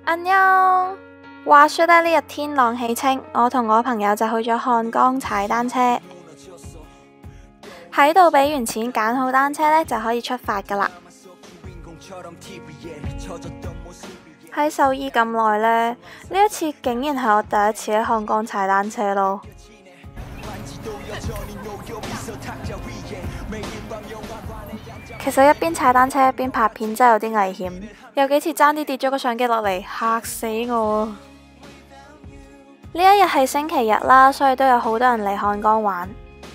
安妞，話說呢日天朗氣清，我同我朋友就去咗漢江踩單車。喺度俾完錢揀好單車呢，就可以出發噶啦。喺獸醫咁耐呢，呢一次竟然係我第一次喺漢江踩單車咯。其實一邊踩單車一邊拍片真係有啲危險，有幾次爭啲跌咗個相機落嚟，嚇死我。呢一日係星期日啦，所以都有好多人嚟漢江玩。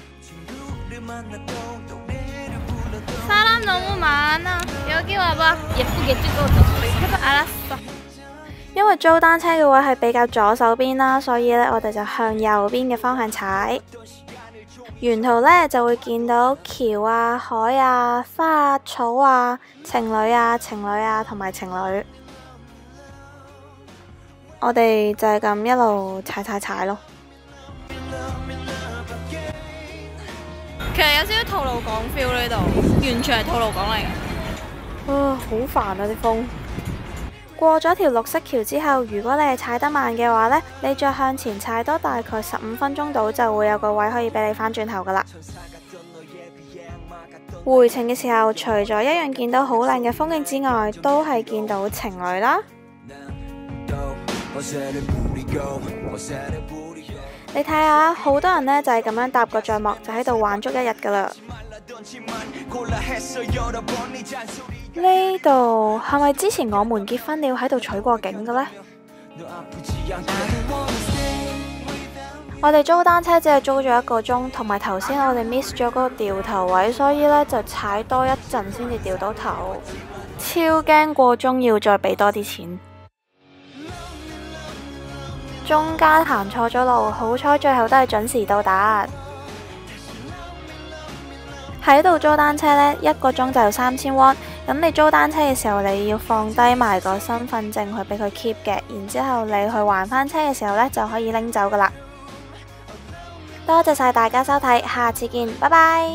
因為租單車嘅話係比較左手邊啦，所以呢，我哋就向右邊嘅方向踩。沿途呢，就會見到橋啊、海啊、花啊、草啊、情侶啊、情侶啊同埋情侶。我哋就係咁一路踩咯。 其實有少少吐露港 feel 呢度，完全係吐露港嚟嘅。 好煩啊啲風。過咗條綠色橋之後，如果你係踩得慢嘅話呢，你再向前踩多大概15分鐘到，就會有個位可以俾你返轉頭噶啦。回程嘅時候，除咗一樣見到好靚嘅風景之外，都係見到情侶啦。你睇下，好多人呢就係咁樣搭個帳幕，就喺度玩足一日噶啦。呢度係咪之前我們結婚了喺度取過景嘅呢？我哋租單車只係租咗1個鐘，同埋頭先我哋 miss 咗嗰個掉頭位，所以呢就踩多一陣先至掉到頭，超驚過鐘要再俾多啲錢。中間行錯咗路，好彩最後都係準時到達。喺度租單車呢，1個鐘就3000蚊。咁你租單車嘅時候，你要放低埋個身份證去俾佢 keep 嘅，然之後你去還返車嘅時候呢，就可以拎走噶啦。多謝晒大家收睇，下次見，拜拜。